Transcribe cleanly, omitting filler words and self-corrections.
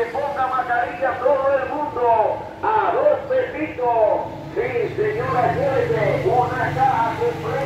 ponga mascarilla todo el mundo a 2 pesitos. Sí, señora, llévese una caja completa.